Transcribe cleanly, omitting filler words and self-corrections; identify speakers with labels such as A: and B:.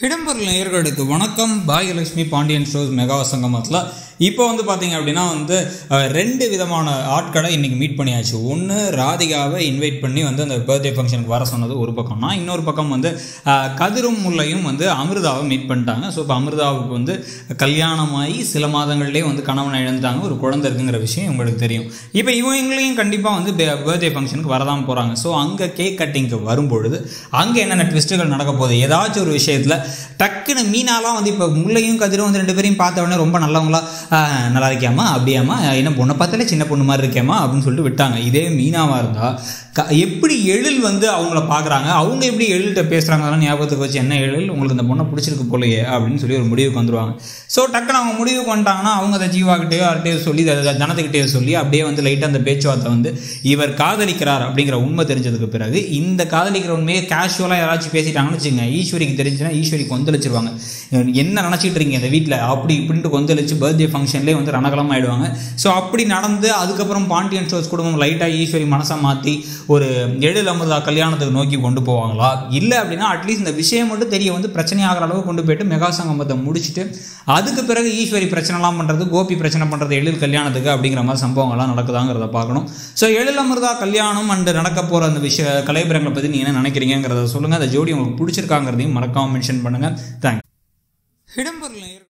A: இடம்பொருள் நேயர்களுக்கு வணக்கம். பாகியலட்சுமி பாண்டியன் ஷோஸ் மெகா சங்கமத்தில் இப்போ பார்த்தீங்க அப்படின்னா ரெண்டு விதமான ஆட்களை இன்றைக்கி மீட் பண்ணியாச்சு. ஒன்று ராதிகாவை இன்வைட் பண்ணி அந்த பர்த்டே ஃபங்க்ஷனுக்கு வர சொன்னது ஒரு பக்கம்னா, இன்னொரு பக்கம் கதிரும் முல்லையும் அமிர்தாவை மீட் பண்ணிட்டாங்க. ஸோ இப்போ அமிர்தாவுக்கு கல்யாணமாகி சில மாதங்கள்லேயே கணவனை இழந்துட்டாங்க, ஒரு குழந்தை இருக்குங்கிற விஷயம் உங்களுக்கு தெரியும். இப்போ இவங்களையும் கண்டிப்பாக பர்த்டே ஃபங்க்ஷனுக்கு வரதான் போகிறாங்க. ஸோ அங்கே கேக் கட்டிங்க்கு வரும்பொழுது அங்கே என்னென்ன ட்விஸ்ட்டுகள் நடக்க போகுது, ஏதாச்சும் ஒரு விஷயத்தில் டக்குன்னு மீனாலாம் இப்போ முல்லையும் கதிரும் ரெண்டு பேரையும் பார்த்த உடனே ரொம்ப நல்லவங்களா, நல்லா இருக்கியாமா, அப்படியாமா, என்ன பொண்ணை பார்த்தாலே சின்ன பொண்ணு மாதிரி இருக்கியாமா அப்படின்னு சொல்லிட்டு விட்டாங்க. இதே மீனாவாக இருந்தால் எப்படி எழில் அவங்கள பார்க்குறாங்க, அவங்க எப்படி எழில்கிட்ட பேசுகிறாங்க, அதெல்லாம் ஞாபகத்துக்கு வச்சு என்ன எழில் உங்களுக்கு இந்த பொண்ணை பிடிச்சிருக்கு போலையே அப்படின்னு சொல்லி ஒரு முடிவுக்கு வந்துடுவாங்க. ஸோ டக்குன்னு அவங்க முடிவுக்கு வந்துட்டாங்கன்னா அவங்க அதை ஜீவாக்கிட்டேயோ யார்கிட்டயோ சொல்லி ஜனத்துக்கிட்டேயோ சொல்லி அப்படியே லைட்டாக அந்த பேச்சுவார்த்தை இவர் காதலிக்கிறார் அப்படிங்கிற உண்மை தெரிஞ்சதுக்கு பிறகு இந்த காதலிக்கிற உண்மையை கேஷுவலாக யாராச்சும் பேசிட்டாங்கன்னு வச்சுங்க, ஈஸ்வரிக்கு தெரிஞ்சுன்னா ஈஸ்வரி கொந்தளிச்சிருவாங்க. என்ன நினச்சிட்டு இருக்கீங்க இந்த வீட்டில் அப்படி இப்படின்ட்டு கொந்தளிச்சு பர்த்டே ஃபங்க்ஷன்லேயே ரணகலம் ஆகிடுவாங்க. ஸோ அப்படி நடந்து அதுக்கப்புறம் பாண்டியன் ஷோஸ் குடும்பம் லைட்டாக ஈஸ்வரி மனசை மாற்றி ஒரு எழில் அமிர்தா கல்யாணத்துக்கு நோக்கி கொண்டு போவாங்களா, இல்லை அப்படின்னா அட்லீஸ்ட் இந்த விஷயம் மட்டும் தெரிய பிரச்சனை ஆகிற அளவு கொண்டு போயிட்டு மெகா சங்கமத்தை முடிச்சுட்டு அதுக்கு பிறகு ஈஸ்வரி பிரச்சனைலாம் பண்ணுறது, கோபி பிரச்சனை பண்ணுறது எழில் கல்யாணத்துக்கு அப்படிங்கிற மாதிரி சம்பவங்கள்லாம் நடக்குதாங்கிறத பார்க்கணும். ஸோ எழில் அமிர்தா கல்யாணம் அண்டு நடக்க போகிற அந்த கலைபுரங்களை பற்றி நீங்கள் என்ன நினைக்கிறீங்கிறத சொல்லுங்கள். அந்த ஜோடி உங்களுக்கு பிடிச்சிருக்காங்கிறதையும் மறக்காமல் மென்ஷன் பண்ணுங்கள். தேங்க்ஸ். இடம்பொருள்